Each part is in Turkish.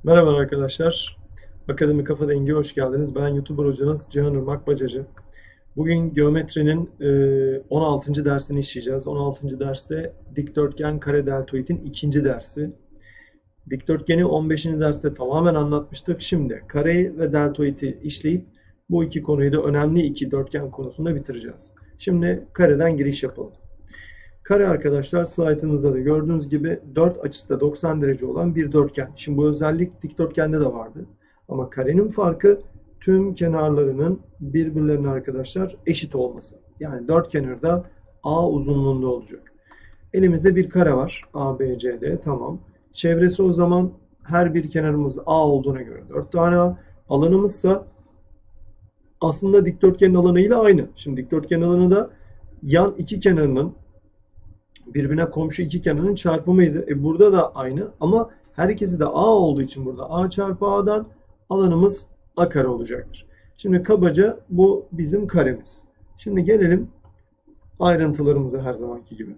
Merhaba arkadaşlar. Akademi Kafa Dengi'ye hoş geldiniz. Ben YouTuber hocanız Cihan Irmak Bacacı. Bugün geometrinin 16. dersini işleyeceğiz. 16. derste dikdörtgen kare deltoidin ikinci dersi. Dikdörtgeni 15. derste tamamen anlatmıştık. Şimdi kareyi ve deltoidi işleyip bu iki konuyu da önemli iki dörtgen konusunda bitireceğiz. Şimdi kareden giriş yapalım. Kare arkadaşlar slaytımızda da gördüğünüz gibi 4 açısı da 90 derece olan bir dörtgen. Şimdi bu özellik dikdörtgende de vardı. Ama karenin farkı tüm kenarlarının birbirlerine arkadaşlar eşit olması. Yani dört kenarda A uzunluğunda olacak. Elimizde bir kare var. ABCD tamam. Çevresi o zaman her bir kenarımız A olduğuna göre 4 tane A. Alanımızsa aslında dikdörtgenin alanıyla aynı. Şimdi dikdörtgen alanı da yan iki kenarının birbirine komşu iki kenarın çarpımıydı. Burada da aynı ama her ikisi de A olduğu için burada A çarpı A'dan alanımız A kare olacaktır. Şimdi kabaca bu bizim karemiz. Şimdi gelelim ayrıntılarımıza her zamanki gibi.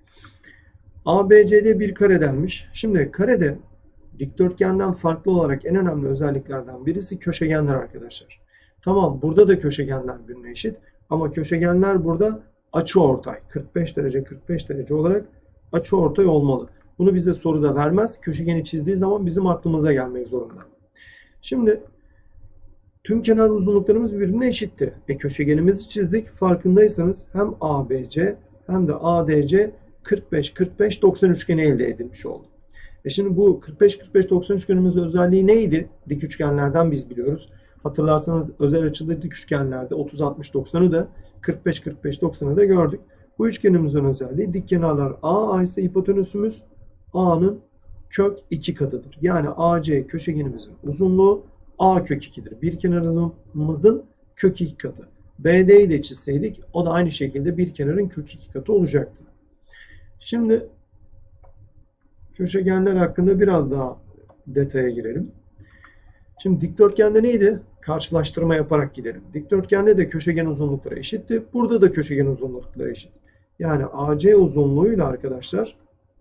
ABCD bir kare denmiş. Şimdi karede dikdörtgenden farklı olarak en önemli özelliklerden birisi köşegenler arkadaşlar. Tamam burada da köşegenler birbirine eşit ama köşegenler burada açıortay 45 derece 45 derece olarak açıortay olmalı. Bunu bize soruda vermez. Köşegeni çizdiği zaman bizim aklımıza gelmek zorunda. Şimdi tüm kenar uzunluklarımız birbirine eşitti. Köşegenimizi çizdik. Farkındaysanız hem ABC hem de ADC 45-45-90 üçgeni elde edilmiş oldu. Şimdi bu 45-45-90 üçgenimizin özelliği neydi? Dik üçgenlerden biz biliyoruz. Hatırlarsanız özel açılı dik üçgenlerde 30-60-90'ı da 45-45-90'ı da gördük. Bu üçgenimizin özelliği dik kenarlar A ise hipotenüsümüz A'nın kök 2 katıdır. Yani AC köşegenimizin uzunluğu A kök 2'dir. Bir kenarımızın kök 2 katı. BD'yi de çizseydik o da aynı şekilde bir kenarın kök 2 katı olacaktı. Şimdi köşegenler hakkında biraz daha detaya girelim. Şimdi dikdörtgende neydi? Karşılaştırma yaparak gidelim. Dikdörtgende de köşegen uzunlukları eşitti. Burada da köşegen uzunlukları eşit. Yani AC uzunluğuyla arkadaşlar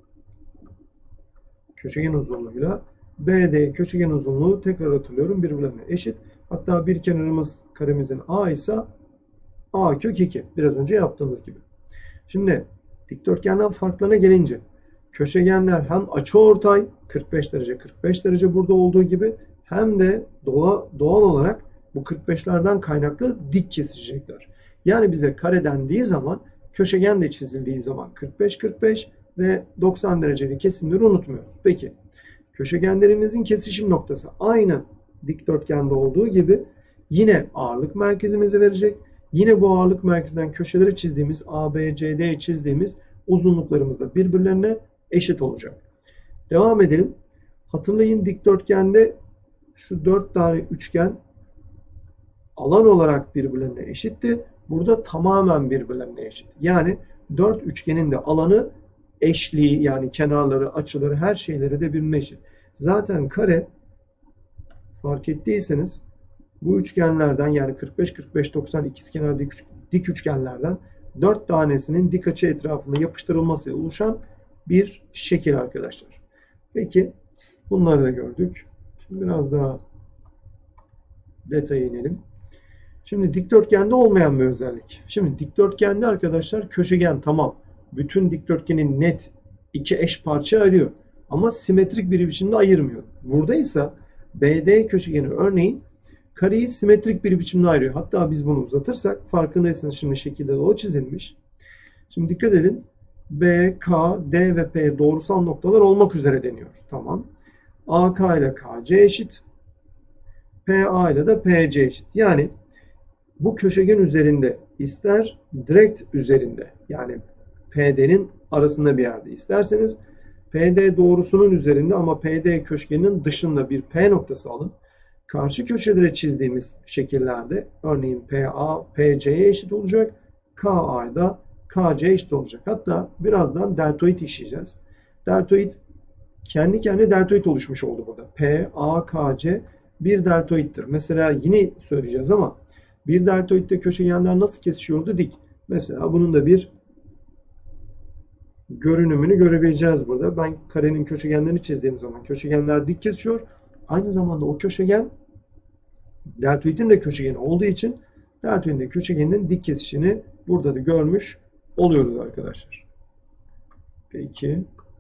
köşegen uzunluğuyla BD köşegen uzunluğu tekrar hatırlıyorum birbirlerine eşit. Hatta bir kenarımız karemizin A ise A kök 2. Biraz önce yaptığımız gibi. Şimdi dikdörtgenden farklarına gelince köşegenler hem açıortay 45 derece 45 derece burada olduğu gibi hem de doğal olarak bu 45'lerden kaynaklı dik kesişecekler. Yani bize kare dendiği zaman köşegen de çizildiği zaman 45-45 ve 90 dereceli kesimleri unutmuyoruz. Peki köşegenlerimizin kesişim noktası aynı dikdörtgende olduğu gibi yine ağırlık merkezimizi verecek. Yine bu ağırlık merkezinden köşeleri çizdiğimiz ABCD'yi çizdiğimiz uzunluklarımız da birbirlerine eşit olacak. Devam edelim. Hatırlayın dikdörtgende şu 4 tane üçgen alan olarak birbirlerine eşitti. Burada tamamen birbirlerine eşit. Yani 4 üçgenin de alanı eşliği yani kenarları, açıları her şeyleri de birbirine eşit. Zaten kare fark ettiyseniz bu üçgenlerden yani 45-45-90 ikizkenar dik üçgenlerden 4 tanesinin dik açı etrafında yapıştırılmasıyla oluşan bir şekil arkadaşlar. Peki bunları da gördük. Şimdi biraz daha detaya inelim. Şimdi dikdörtgende olmayan bir özellik. Şimdi dikdörtgende arkadaşlar köşegen tamam. Bütün dikdörtgenin net iki eş parça ayırıyor. Ama simetrik bir biçimde ayırmıyor. Burada ise BD köşegeni örneğin kareyi simetrik bir biçimde ayırıyor. Hatta biz bunu uzatırsak farkındaysanız şimdi şekilde de o çizilmiş. Şimdi dikkat edin. B, K, D ve P doğrusal noktalar olmak üzere deniyor. Tamam. AK ile KC eşit. PA ile de PC eşit. Yani bu köşegen üzerinde ister direkt üzerinde yani PD'nin arasında bir yerde isterseniz PD doğrusunun üzerinde ama PD köşegeninin dışında bir P noktası alın. Karşı köşelere çizdiğimiz şekillerde örneğin PA PC'ye eşit olacak. KA da KC eşit olacak. Hatta birazdan deltoid işleyeceğiz. Deltoid kendi kendine deltoid oluşmuş oldu burada. PAKC bir deltoiddir. Mesela yine söyleyeceğiz ama bir deltoidde köşegenler nasıl kesişiyordu? Dik. Mesela bunun da bir görünümünü görebileceğiz burada. Ben karenin köşegenlerini çizdiğim zaman köşegenler dik kesişiyor. aynı zamanda o köşegen deltoidin de köşegeni olduğu için deltoidin de köşegeninin dik kesişini burada da görmüş oluyoruz arkadaşlar. Peki.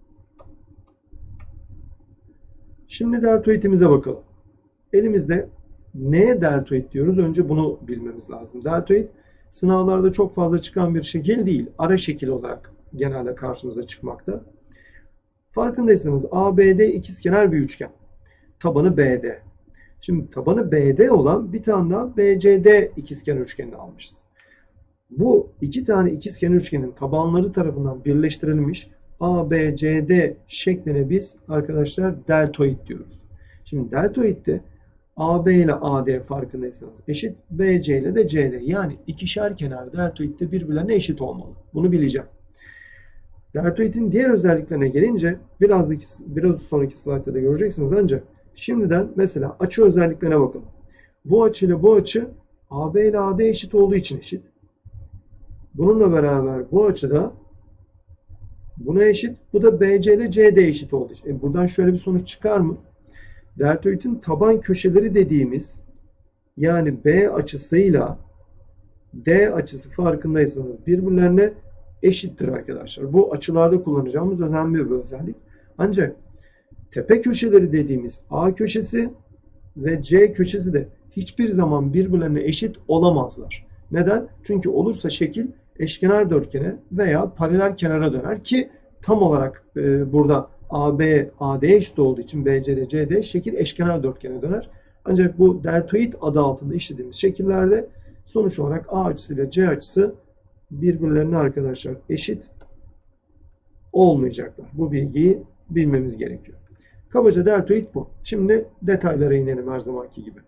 Şimdi deltoidimize bakalım. Elimizde neye deltoid diyoruz? Önce bunu bilmemiz lazım. Deltoid sınavlarda çok fazla çıkan bir şekil değil. Ara şekil olarak genelde karşımıza çıkmakta. Farkındaysanız ABD ikizkenar bir üçgen. Tabanı BD. Şimdi tabanı BD olan bir tane daha BCD ikizkenar üçgenini almışız. Bu iki tane ikizkenar üçgenin tabanları tarafından birleştirilmiş ABCD şekline biz arkadaşlar deltoid diyoruz. Şimdi deltoidde AB ile AD farkındaysanız eşit, BC ile de CD. Yani ikişer kenar deltoidde birbirlerine eşit olmalı. Bunu bileceğim. Deltoidin diğer özelliklerine gelince biraz sonraki slaytta da göreceksiniz, ancak şimdiden mesela açı özelliklerine bakalım. Bu açı ile bu açı AB ile AD eşit olduğu için eşit. Bununla beraber bu açı da buna eşit. Bu da BC ile CD eşit olduğu için. Buradan şöyle bir sonuç çıkar mı? Deltoidin taban köşeleri dediğimiz, yani B açısıyla D açısı farkındaysanız birbirlerine eşittir arkadaşlar. Bu açılarda kullanacağımız önemli bir özellik. Ancak tepe köşeleri dediğimiz A köşesi ve C köşesi de hiçbir zaman birbirlerine eşit olamazlar. Neden? Çünkü olursa şekil eşkenar dörtgene veya paralel kenara döner ki tam olarak burada AB, AD eşit olduğu için BCD, CD şekil eşkenar dörtgene döner. Ancak bu deltoid adı altında işlediğimiz şekillerde sonuç olarak A açısı ile C açısı birbirlerine arkadaşlar eşit olmayacaklar. Bu bilgiyi bilmemiz gerekiyor. Kabaca deltoid bu. Şimdi detaylara inelim her zamanki gibi.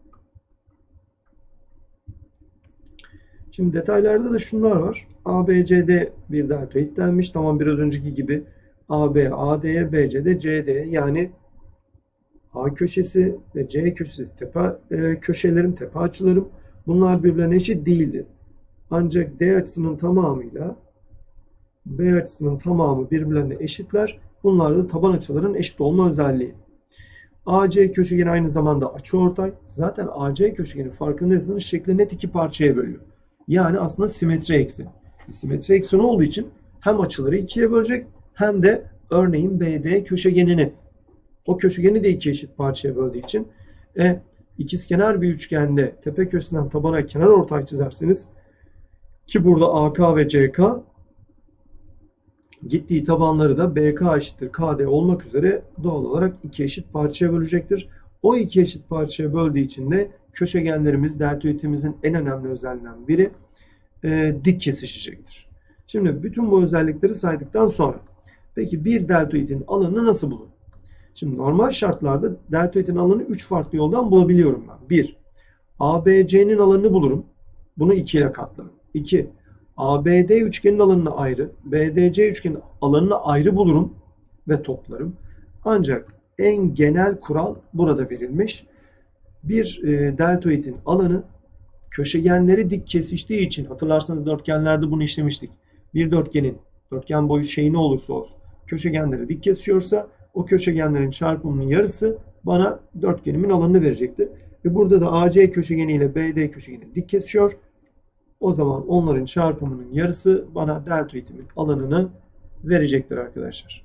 Şimdi detaylarda da şunlar var. ABCD bir deltoid denmiş. Tamam, biraz önceki gibi AB, AD'ye, BCD, CD'ye, yani A köşesi ve C köşesi köşelerim, tepe açılarım. Bunlar birbirlerine eşit değildi. Ancak D açısının tamamıyla B açısının tamamı birbirlerine eşitler. Bunlar da taban açıların eşit olma özelliği. AC köşegeni aynı zamanda açıortay. Zaten AC köşegeni farkındaysanız şekli net iki parçaya bölüyor. Yani aslında simetri ekseni. Simetri ekseni olduğu için hem açıları ikiye bölecek hem de örneğin BD köşegenini, o köşegeni de iki eşit parçaya böldüğü için ikizkenar bir üçgende tepe köşesinden tabana kenar ortay çizerseniz, ki burada AK ve CK gittiği tabanları da BK eşittir KD olmak üzere doğal olarak iki eşit parçaya bölecektir. O iki eşit parçaya böldüğü için de köşegenlerimiz deltoidimizin en önemli özelliğinden biri dik kesişecektir. Şimdi bütün bu özellikleri saydıktan sonra peki bir deltoidin alanını nasıl bulur? Şimdi normal şartlarda deltoidin alanını 3 farklı yoldan bulabiliyorum ben. 1. ABC'nin alanını bulurum. Bunu 2 ile katlarım. 2. ABD üçgenin alanını ayrı, BDC üçgenin alanını ayrı bulurum ve toplarım. Ancak en genel kural burada verilmiş. Bir deltoidin alanı köşegenleri dik kesiştiği için, hatırlarsanız dörtgenlerde bunu işlemiştik. Bir dörtgen boyu ne olursa olsun köşegenleri dik kesişiyorsa o köşegenlerin çarpımının yarısı bana dörtgenimin alanını verecekti. Ve burada da AC köşegeni ile BD köşegeni dik kesişiyor. O zaman onların çarpımının yarısı bana deltoidimin alanını verecektir arkadaşlar.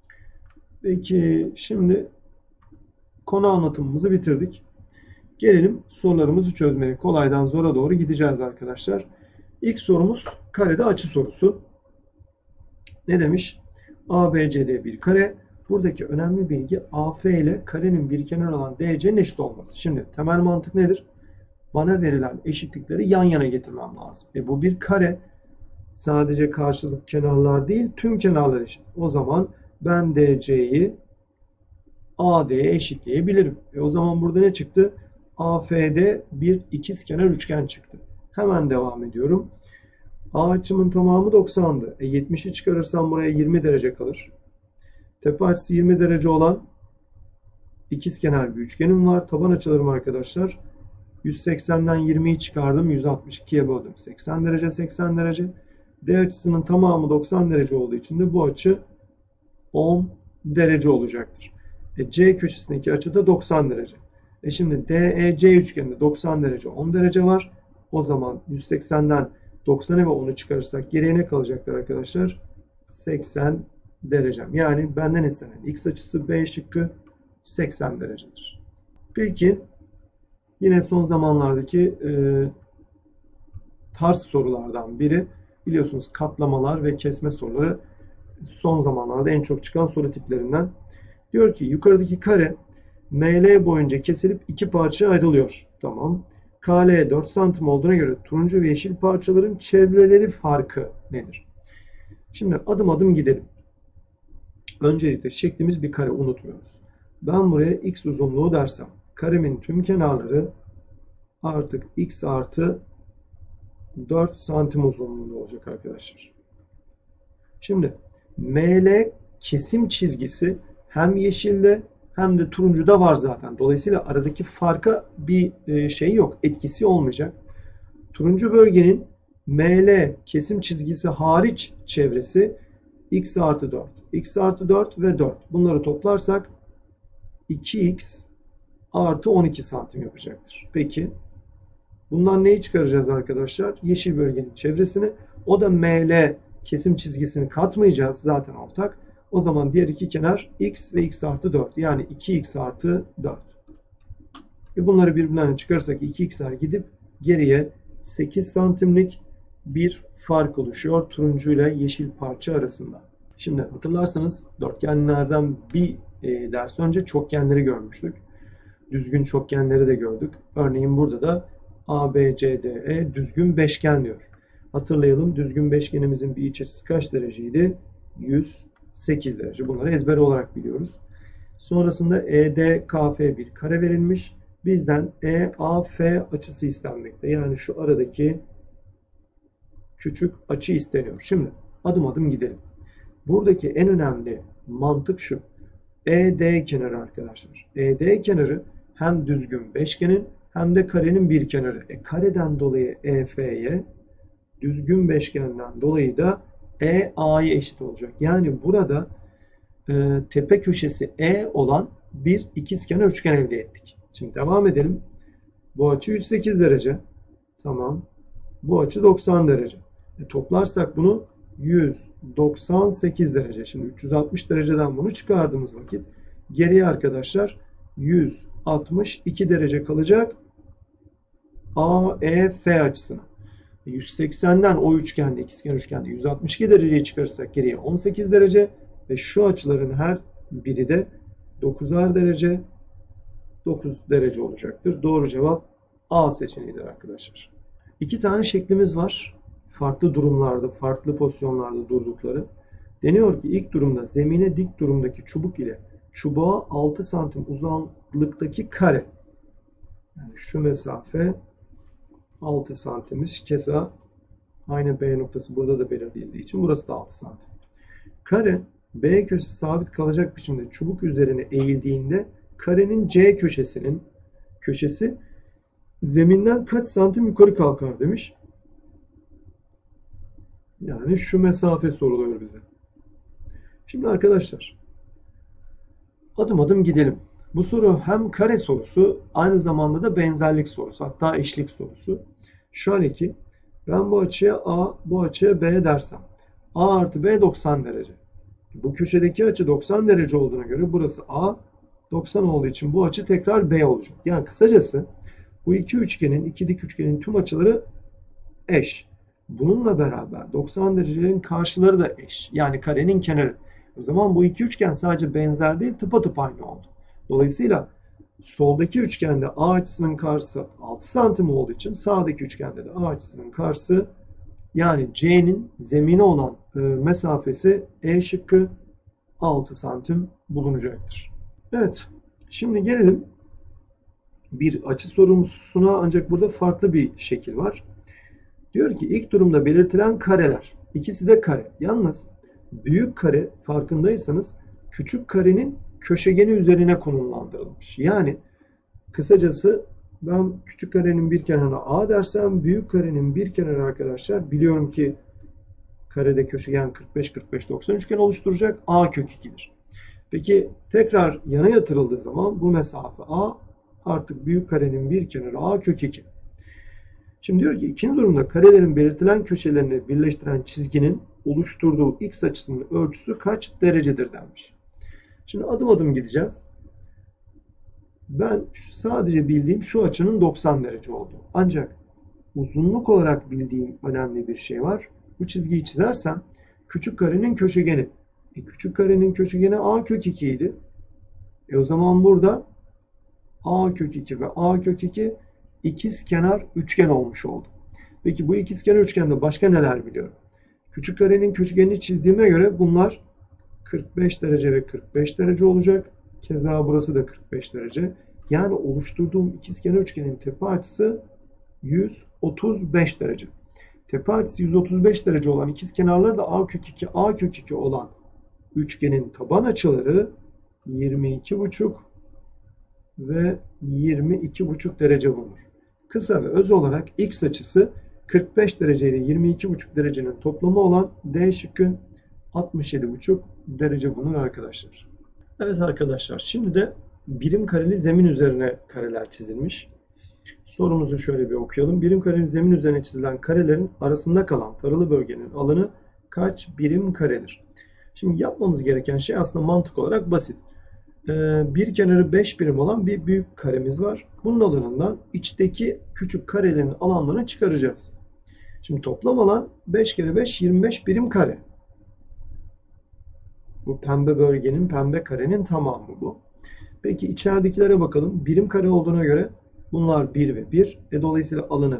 Peki şimdi konu anlatımımızı bitirdik. Gelelim sorularımızı çözmeye. Kolaydan zora doğru gideceğiz arkadaşlar. İlk sorumuz karede açı sorusu. Ne demiş? ABCD bir kare. Buradaki önemli bilgi AF ile karenin bir kenar olan DC'nin eşit olması. Şimdi temel mantık nedir? Bana verilen eşitlikleri yan yana getirmem lazım. Bu bir kare. Sadece karşılık kenarlar değil, tüm kenarlar eşit. O zaman ben DC'yi AD'ye eşitleyebilirim. O zaman burada ne çıktı? AF'de bir ikizkenar üçgen çıktı. Hemen devam ediyorum. A açımın tamamı 90'dı. 70'i çıkarırsam buraya 20 derece kalır. Tepe açısı 20 derece olan ikizkenar bir üçgenim var. Taban açılarım arkadaşlar. 180'den 20'yi çıkardım. 162'ye böldüm. 80 derece, 80 derece. D açısının tamamı 90 derece olduğu için de bu açı 10 derece olacaktır. C köşesindeki açı da 90 derece. Şimdi DEC üçgeninde 90 derece 10 derece var. O zaman 180'den 90'ı ve 10'u çıkarırsak geriye ne kalacaktır arkadaşlar? 80 derecem. Yani benden istenen x açısı B şıkkı 80 derecedir. Peki yine son zamanlardaki tarz sorulardan biri, biliyorsunuz katlamalar ve kesme soruları son zamanlarda en çok çıkan soru tiplerinden. Diyor ki yukarıdaki kare ML boyunca kesilip iki parçaya ayrılıyor. Tamam. KL 4 santim olduğuna göre turuncu ve yeşil parçaların çevreleri farkı nedir? Şimdi adım adım gidelim. Öncelikle çektiğimiz bir kare unutmuyoruz. Ben buraya x uzunluğu dersem karemin tüm kenarları artık x artı 4 santim uzunluğunda olacak arkadaşlar. Şimdi ML kesim çizgisi hem yeşilde hem de turuncuda var zaten. Dolayısıyla aradaki farka bir şey yok. Etkisi olmayacak. Turuncu bölgenin ML kesim çizgisi hariç çevresi x artı 4. X artı 4 ve 4. Bunları toplarsak 2x artı 12 santim yapacaktır. Peki bundan neyi çıkaracağız arkadaşlar? Yeşil bölgenin çevresini. O da ML kesim çizgisini katmayacağız. Zaten ortak. O zaman diğer iki kenar x ve x artı 4. Yani 2x artı 4. Bunları birbirinden çıkarırsak 2x'ler gidip geriye 8 santimlik bir fark oluşuyor turuncu ile yeşil parça arasında. Şimdi hatırlarsanız dörtgenlerden bir ders önce çokgenleri görmüştük. Düzgün çokgenleri de gördük. Örneğin burada da ABCDE düzgün beşgen diyor. Hatırlayalım, düzgün beşgenimizin bir iç açısı kaç dereceydi? 108 derece. Bunları ezber olarak biliyoruz. Sonrasında EDKF bir kare verilmiş. Bizden EAF açısı istenmekte. Yani şu aradaki küçük açı isteniyor. Şimdi adım adım gidelim. Buradaki en önemli mantık şu. ED kenarı arkadaşlar. ED kenarı hem düzgün beşgenin hem de karenin bir kenarı. Kareden dolayı EF'ye, düzgün beşgenden dolayı da EA'ya eşit olacak. Yani burada tepe köşesi E olan bir ikizkenar üçgen elde ettik. Şimdi devam edelim. Bu açı 108 derece. Tamam. Bu açı 90 derece. Toplarsak bunu 198 derece. Şimdi 360 dereceden bunu çıkardığımız vakit geriye arkadaşlar 162 derece kalacak AEF açısına. 180'den o üçgende, ikizkenar üçgende 162 dereceyi çıkarırsak geriye 18 derece ve şu açıların her biri de 9'ar derece, 9 derece olacaktır. Doğru cevap A seçeneğidir arkadaşlar. İki tane şeklimiz var. Farklı durumlarda, farklı pozisyonlarda durdukları. Deniyor ki ilk durumda zemine dik durumdaki çubuk ile çubuğa 6 santim uzaklıktaki kare. Yani şu mesafe 6 santimmiş. Keza aynı B noktası burada da belirtildiği için burası da 6 santim. Kare B köşesi sabit kalacak biçimde çubuk üzerine eğildiğinde karenin C köşesi zeminden kaç santim yukarı kalkar demiş. Yani şu mesafe soruluyor bize. Şimdi arkadaşlar adım adım gidelim. Bu soru hem kare sorusu aynı zamanda da benzerlik sorusu, hatta eşlik sorusu. Şöyle ki ben bu açıya A, bu açıya B dersem A artı B 90 derece. Bu köşedeki açı 90 derece olduğuna göre burası A, 90 olduğu için bu açı tekrar B olacak. Yani kısacası bu iki üçgenin, iki dik üçgenin tüm açıları eş. Bununla beraber 90 derecelerin karşıları da eş. Yani karenin kenarı. O zaman bu iki üçgen sadece benzer değil, tıpatıp aynı oldu. Dolayısıyla soldaki üçgende A açısının karşısı 6 santim olduğu için sağdaki üçgende de A açısının karşısı yani C'nin zemine olan mesafesi E şıkkı 6 santim bulunacaktır. Evet. Şimdi gelelim bir açı sorusuna, ancak burada farklı bir şekil var. Diyor ki ilk durumda belirtilen kareler. İkisi de kare. Yalnız büyük kare farkındaysanız küçük karenin köşegeni üzerine konumlandırılmış. Yani kısacası ben küçük karenin bir kenarına A dersem büyük karenin bir kenarı arkadaşlar biliyorum ki karede köşegen 45-45-90 üçgen oluşturacak A kök 2'dir. Peki tekrar yana yatırıldığı zaman bu mesafe A artık büyük karenin bir kenarı A kök 2. Şimdi diyor ki ikinci durumda karelerin belirtilen köşelerini birleştiren çizginin oluşturduğu x açısının ölçüsü kaç derecedir denmiş. Şimdi adım adım gideceğiz. Ben sadece bildiğim şu açının 90 derece olduğu. Ancak uzunluk olarak bildiğim önemli bir şey var. Bu çizgiyi çizersem küçük karenin köşegeni. Küçük karenin köşegeni A kök 2 idi. O zaman burada A kök 2 ve A kök 2 ikizkenar üçgen olmuş oldu. Peki bu ikizkenar üçgende başka neler biliyorum? Küçük karenin köşegenini çizdiğime göre bunlar 45 derece ve 45 derece olacak. Keza burası da 45 derece. Yani oluşturduğum ikizkenar üçgenin tepe açısı 135 derece. Tepe açısı 135 derece olan ikizkenarları da A kök 2, A kök 2 olan üçgenin taban açıları 22,5 ve 22,5 derece bulunur. Kısa ve öz olarak x açısı 45 derece ile 22,5 derecenin toplamı olan D şıkkı 67,5 derece bulunur arkadaşlar. Evet arkadaşlar, şimdi de birim kareli zemin üzerine kareler çizilmiş. Sorumuzu şöyle bir okuyalım. Birim kareli zemin üzerine çizilen karelerin arasında kalan taralı bölgenin alanı kaç birim karedir? Şimdi yapmamız gereken şey aslında mantık olarak basit. Bir kenarı 5 birim olan bir büyük karemiz var. Bunun alanından içteki küçük karelerin alanlarını çıkaracağız. Şimdi toplam alan 5 kere 5 25 birim kare. Bu pembe bölgenin, pembe karenin tamamı bu. Peki içeridekilere bakalım. Birim kare olduğuna göre bunlar 1 ve 1. Dolayısıyla alanı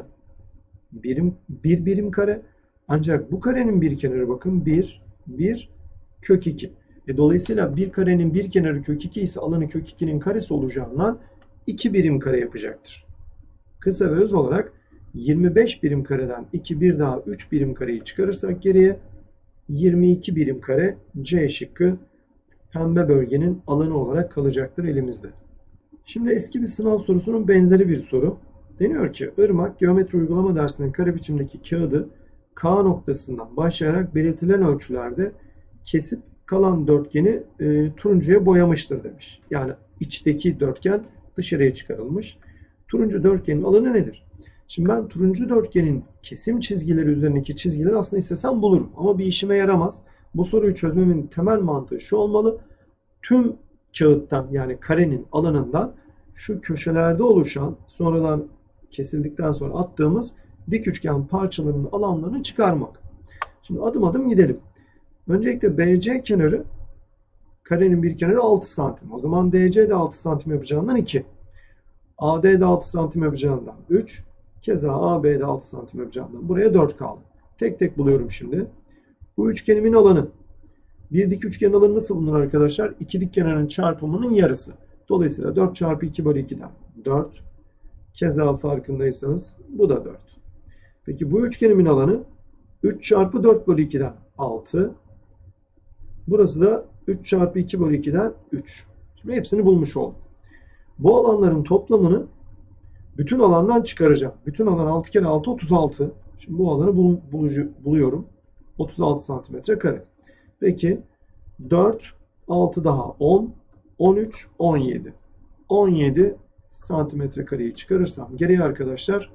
bir birim kare. Ancak bu karenin bir kenarı bakın 1 kök 2. Dolayısıyla bir karenin bir kenarı kök 2 ise alanı kök 2'nin karesi olacağından 2 birim kare yapacaktır. Kısa ve öz olarak 25 birim kareden 2 bir daha 3 birim kareyi çıkarırsak geriye 22 birim kare C şıkkı pembe bölgenin alanı olarak kalacaktır elimizde. Şimdi eski bir sınav sorusunun benzeri bir soru. Deniyor ki Irmak geometri uygulama dersinin kare biçimdeki kağıdı K noktasından başlayarak belirtilen ölçülerde kesip kalan dörtgeni turuncuya boyamıştır demiş. Yani içteki dörtgen dışarıya çıkarılmış. Turuncu dörtgenin alanı nedir? Şimdi ben turuncu dörtgenin kesim çizgileri üzerindeki çizgileri aslında istesem bulurum. Ama bir işime yaramaz. Bu soruyu çözmemin temel mantığı şu olmalı. Tüm kağıttan yani karenin alanından şu köşelerde oluşan sonradan kesildikten sonra attığımız dik üçgen parçalarının alanlarını çıkarmak. Şimdi adım adım gidelim. Öncelikle BC kenarı karenin bir kenarı 6 santim. O zaman DC de 6 santim yapacağından 2. AD de 6 santim yapacağından 3. Keza AB de 6 santim yapacağından buraya 4 kaldı. Tek tek buluyorum şimdi. Bu üçgenimin alanı. Bir dik üçgenin alanı nasıl bulunur arkadaşlar? İki dik kenarın çarpımının yarısı. Dolayısıyla 4 çarpı 2 bölü 2'den 4. Keza farkındaysanız bu da 4. Peki bu üçgenimin alanı 3 çarpı 4 bölü 2'den 6. Burası da 3 çarpı 2 bölü 2'den 3. Şimdi hepsini bulmuş oldum. Bu alanların toplamını bütün alandan çıkaracağım. Bütün alan 6 kere 6 36. Şimdi bu alanı buluyorum. 36 santimetre kare. Peki 4, 6 daha 10, 13, 17. 17 santimetre kareyi çıkarırsam geriye arkadaşlar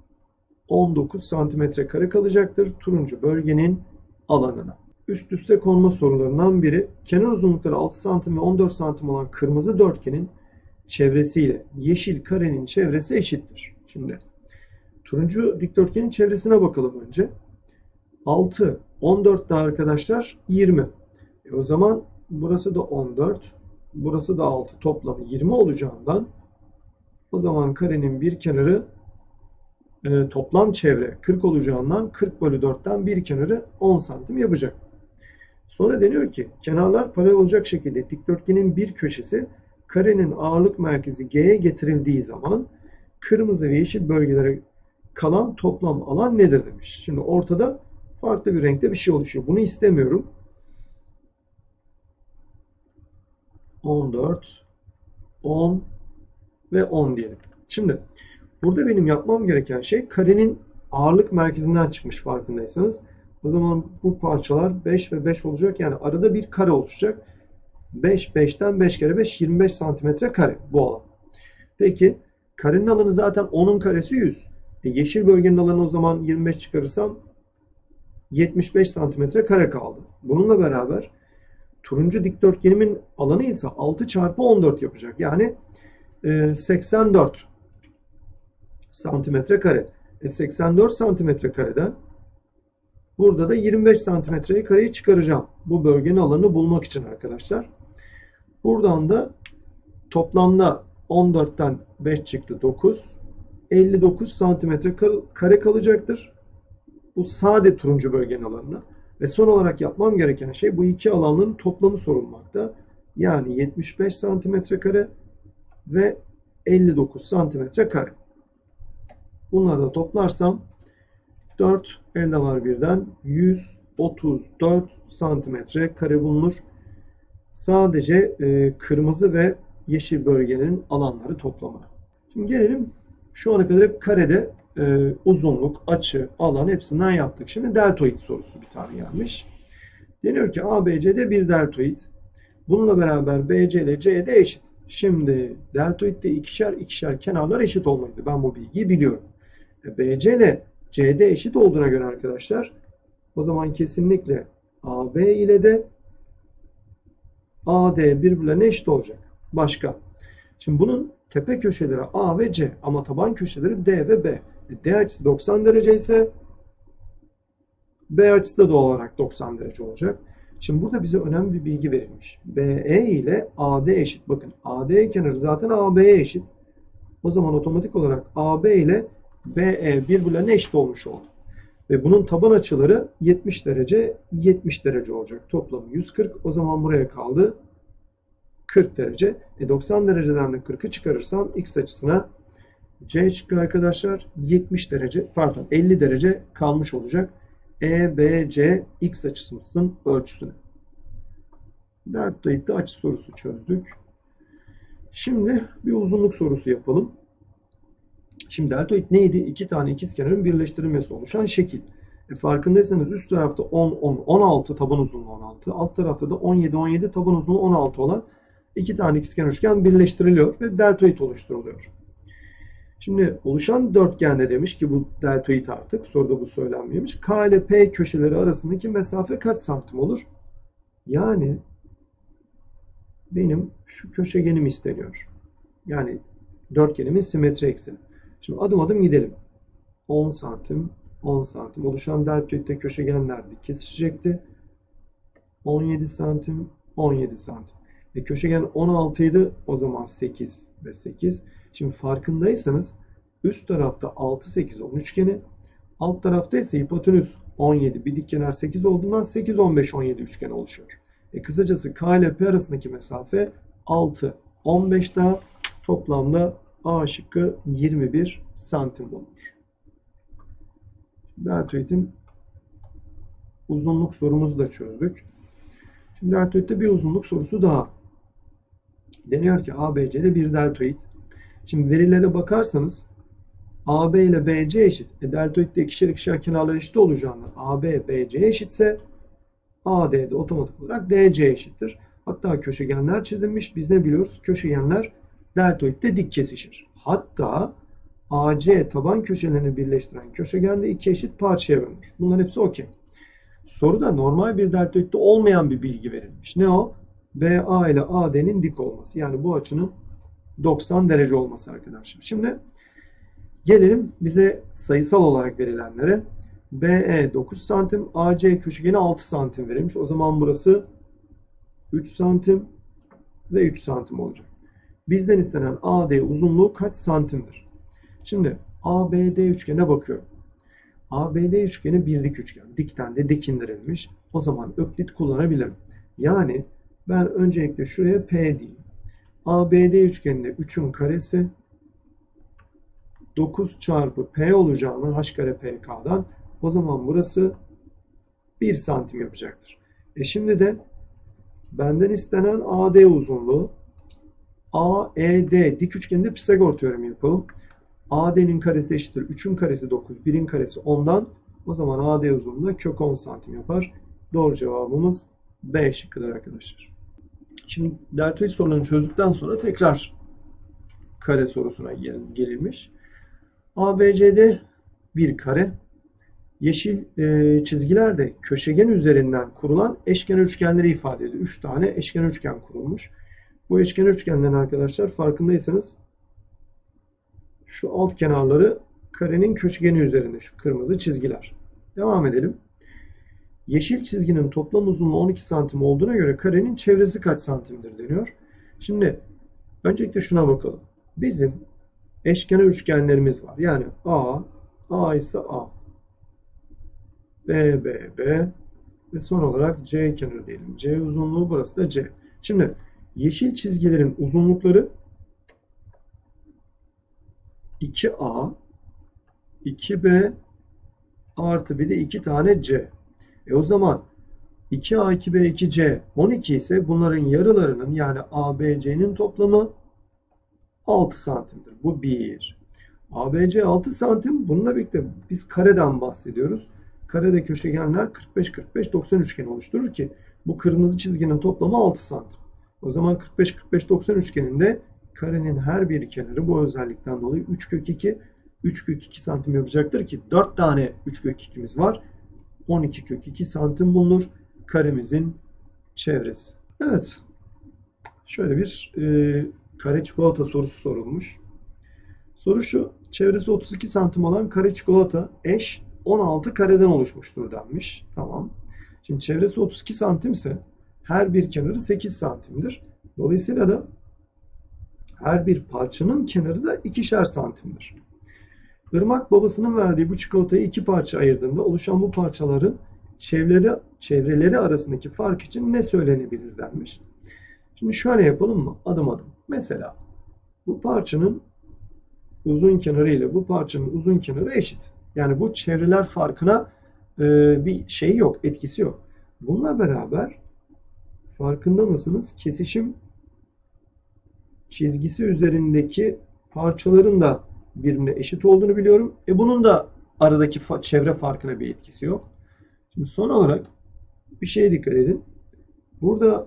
19 santimetre kare kalacaktır turuncu bölgenin alanına. Üst üste konma sorularından biri. Kenar uzunlukları 6 santim ve 14 santim olan kırmızı dörtgenin çevresiyle yeşil karenin çevresi eşittir. Şimdi turuncu dikdörtgenin çevresine bakalım önce. 6, 14 daha arkadaşlar 20. O zaman burası da 14, burası da 6 toplamı 20 olacağından o zaman karenin bir kenarı toplam çevre 40 olacağından 40 bölü 4'ten bir kenarı 10 santim yapacak. Sonra deniyor ki kenarlar paralel olacak şekilde dikdörtgenin bir köşesi karenin ağırlık merkezi G'ye getirildiği zaman kırmızı ve yeşil bölgelere kalan toplam alan nedir demiş. Şimdi ortada farklı bir renkte bir şey oluşuyor. Bunu istemiyorum. 14, 10 ve 10 diyelim. Şimdi burada benim yapmam gereken şey karenin ağırlık merkezinden çıkmış farkındaysanız. O zaman bu parçalar 5 ve 5 olacak. Yani arada bir kare oluşacak. 5, 5'ten 5 kere 5, 25 santimetre kare bu alan. Peki karenin alanı zaten 10'un karesi 100. Yeşil bölgenin alanı o zaman 25 çıkarırsam 75 santimetre kare kaldı. Bununla beraber turuncu dikdörtgenimin alanı ise 6 çarpı 14 yapacak. Yani 84 santimetre kare. 84 santimetre kareden burada da 25 santimetre kareyi çıkaracağım. Bu bölgenin alanını bulmak için arkadaşlar. Buradan da toplamda 14'ten 5 çıktı 9. 59 santimetre kare kalacaktır. Bu sade turuncu bölgenin alanına. Ve son olarak yapmam gereken şey bu iki alanların toplamı sorulmakta. Yani 75 santimetre kare ve 59 santimetre kare. Bunları da toplarsam 4 elde var birden 134 santimetre kare bulunur. Sadece kırmızı ve yeşil bölgenin alanları toplamına. Şimdi gelelim şu ana kadar hep karede uzunluk, açı, alan hepsinden yaptık. Şimdi deltoid sorusu bir tane gelmiş. Deniyor ki ABC'de bir deltoid. Bununla beraber BC ile CD eşit. Şimdi deltoidde ikişer ikişer kenarlar eşit olmalıydı. Ben bu bilgiyi biliyorum. BC ile CD eşit olduğuna göre arkadaşlar o zaman kesinlikle AB ile de AD birbirlerine eşit olacak. Başka. Şimdi bunun tepe köşeleri A ve C ama taban köşeleri D ve B. D açısı 90 derece ise B açısı da doğal olarak 90 derece olacak. Şimdi burada bize önemli bir bilgi verilmiş. BE ile AD eşit. Bakın AD kenarı zaten AB'ye eşit. O zaman otomatik olarak AB ile BE birbirlerine eşit olmuş oldu. Ve bunun taban açıları 70 derece, 70 derece olacak. Toplamı 140. O zaman buraya kaldı 40 derece. 90 dereceden de 40'ı çıkarırsam x açısına C çıkıyor arkadaşlar. 70 derece, pardon 50 derece kalmış olacak. EBC x açısının ölçüsüne. Deltoid'de açı sorusu çözdük. Şimdi bir uzunluk sorusu yapalım. Şimdi deltoid neydi? İki tane ikizkenarın birleştirilmesi oluşan şekil. Farkındaysanız üst tarafta 10, 10, 16 taban uzunluğu 16. Alt tarafta da 17, 17 taban uzunluğu 16 olan iki tane ikizkenar üçgen birleştiriliyor ve deltoid oluşturuluyor. Şimdi oluşan dörtgende demiş ki bu deltoid artık. Soruda bu söylenmemiş. K ile P köşeleri arasındaki mesafe kaç santim olur? Yani benim şu köşegenim isteniyor. Yani dörtgenimin simetri ekseni. Şimdi adım adım gidelim. 10 santim, 10 santim. Oluşan deltoidde köşegenler kesişecekti. 17 santim, 17 santim. Köşegen 16 idi. O zaman 8 ve 8. Şimdi farkındaysanız üst tarafta 6, 8, 10 üçgeni. Alt tarafta ise hipotenüs 17. Bir dikkenar 8 olduğundan 8, 15, 17 üçgeni oluşuyor. Kısacası K ile P arasındaki mesafe 6, 15 daha toplamda A şıkkı 21 santim bulunur. Deltoidin uzunluk sorumuzu da çözdük. Şimdi deltoidde bir uzunluk sorusu daha. Deniyor ki ABC'de bir deltoid. Şimdi verilere bakarsanız AB ile BC eşit. Deltoidde ikişer ikişer kenarlar eşit olacağından AB BC eşitse AD'de otomatik olarak DC eşittir. Hatta köşegenler çizilmiş. Biz ne biliyoruz? Köşegenler deltoidde dik kesişir. Hatta AC taban köşelerini birleştiren köşegen de iki eşit parçaya bölünür. Bunların hepsi okey. Soruda normal bir deltoidde olmayan bir bilgi verilmiş. Ne o? BA ile AD'nin dik olması. Yani bu açının 90 derece olması arkadaşlar. Şimdi gelelim bize sayısal olarak verilenlere. BE 9 santim, AC köşegeni 6 santim verilmiş. O zaman burası 3 santim ve 3 santim olacak. Bizden istenen AD uzunluğu kaç santimdir? Şimdi ABD üçgene bakıyorum. ABD üçgeni bir dik üçgen. Dikten de dik indirilmiş. O zaman öklit kullanabilirim. Yani ben öncelikle şuraya P diyeyim. ABD üçgeninde 3'ün karesi 9 çarpı P olacağını h kare PK'dan o zaman burası 1 santim yapacaktır. Şimdi de benden istenen AD uzunluğu AED dik üçgeninde Pisagor teoremi yapalım. AD'nin karesi eşittir 3'ün karesi 9, 1'in karesi 10'dan o zaman AD uzunluğu kök 10 santim yapar. Doğru cevabımız B şıkkıdır arkadaşlar. Şimdi deltoid sorularını çözdükten sonra tekrar kare sorusuna gelinmiş. ABC'de bir kare. Yeşil çizgiler de köşegen üzerinden kurulan eşkenar üçgenleri ifade ediyor. 3 tane eşkenar üçgen kurulmuş. Bu eşkenar üçgenlerin arkadaşlar farkındaysanız şu alt kenarları karenin köşegeni üzerinde şu kırmızı çizgiler. Devam edelim. Yeşil çizginin toplam uzunluğu 12 santim olduğuna göre karenin çevresi kaç santimdir deniyor. Şimdi öncelikle şuna bakalım. Bizim eşkenar üçgenlerimiz var. Yani A ise A, B ve son olarak C kenarı diyelim. C uzunluğu, burası da C. Şimdi yeşil çizgilerin uzunlukları 2A, 2B artı bir de 2 tane C. O zaman 2A, 2B, 2C 12 ise bunların yarılarının yani ABC'nin toplamı 6 santimdir. Bu 1. ABC 6 santim. Bununla birlikte biz kareden bahsediyoruz. Karede köşegenler 45-45-90 üçgeni oluşturur ki bu kırmızı çizginin toplamı 6 santim. O zaman 45-45-90 üçgeninde karenin her bir kenarı bu özellikten dolayı 3 kök 2 santim yapacaktır ki 4 tane 3 kök 2'miz var. 12 kök 2 santim bulunur karemizin çevresi. Evet. Şöyle bir kare çikolata sorusu sorulmuş. Soru şu. Çevresi 32 santim olan kare çikolata eş 16 kareden oluşmuştur denmiş. Tamam. Şimdi çevresi 32 santimse her bir kenarı 8 santimdir. Dolayısıyla da her bir parçanın kenarı da 2'şer santimdir. Irmak babasının verdiği bu çikolatayı 2 parça ayırdığında oluşan bu parçaların çevreleri arasındaki fark için ne söylenebilir denmiş. Şimdi şöyle yapalım mı? Adım adım. Mesela bu parçanın uzun kenarı ile bu parçanın uzun kenarı eşit. Yani bu çevreler farkına bir şey yok, etkisi yok. Bununla beraber farkında mısınız? Kesişim çizgisi üzerindeki parçaların da birbirine eşit olduğunu biliyorum. Bunun da aradaki çevre farkına bir etkisi yok. Şimdi son olarak bir şeye dikkat edin. Burada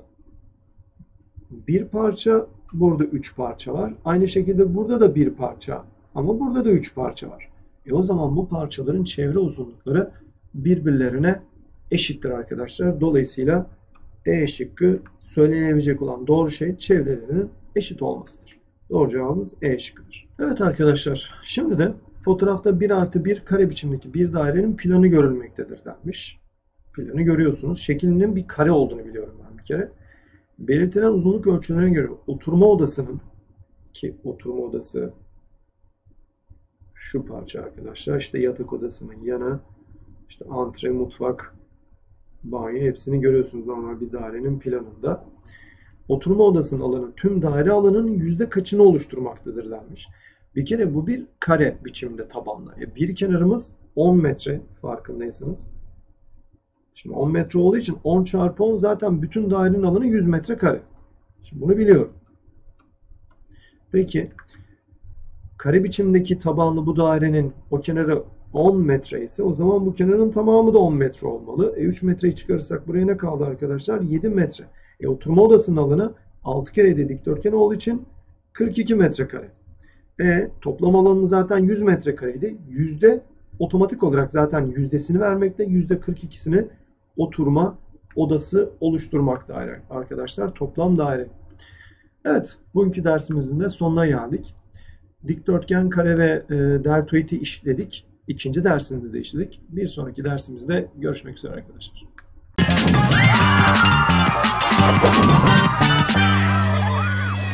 bir parça, burada 3 parça var. Aynı şekilde burada da bir parça ama burada da 3 parça var. O zaman bu parçaların çevre uzunlukları birbirlerine eşittir arkadaşlar. Dolayısıyla E şıkkı söylenebilecek olan doğru şey çevrelerinin eşit olmasıdır. Doğru cevabımız E şıkkıdır. Evet arkadaşlar, şimdi de fotoğrafta 1+1 kare biçimdeki bir dairenin planı görülmektedir denmiş. Planı görüyorsunuz. Şeklinin bir kare olduğunu biliyorum ben bir kere. Belirtilen uzunluk ölçülerine göre oturma odasının, ki oturma odası şu parça arkadaşlar, işte yatak odasının yanı, işte antre, mutfak, banyo, hepsini görüyorsunuz normal bir dairenin planında. Oturma odasının alanı tüm daire alanının yüzde kaçını oluşturmaktadır denmiş. Bir kere bu bir kare biçimde tabanla. Bir kenarımız 10 metre farkındaysanız. Şimdi 10 metre olduğu için 10 çarpı 10 zaten bütün dairenin alanı 100 metrekare. Şimdi bunu biliyorum. Peki kare biçimdeki tabanlı bu dairenin o kenarı 10 metre ise o zaman bu kenarın tamamı da 10 metre olmalı. 3 metreyi çıkarırsak buraya ne kaldı arkadaşlar? 7 metre. Oturma odasının alanı 6 kere de dikdörtgen olduğu için 42 metrekare. Toplam alanı zaten 100 metrekareydi. Yüzde otomatik olarak zaten yüzdesini vermekte. %42'sini oturma odası oluşturmakta arkadaşlar. Toplam daire. Evet, bugünkü dersimizin de sonuna geldik. Dikdörtgen, kare ve deltoidi işledik. İkinci dersimizde işledik. Bir sonraki dersimizde görüşmek üzere arkadaşlar.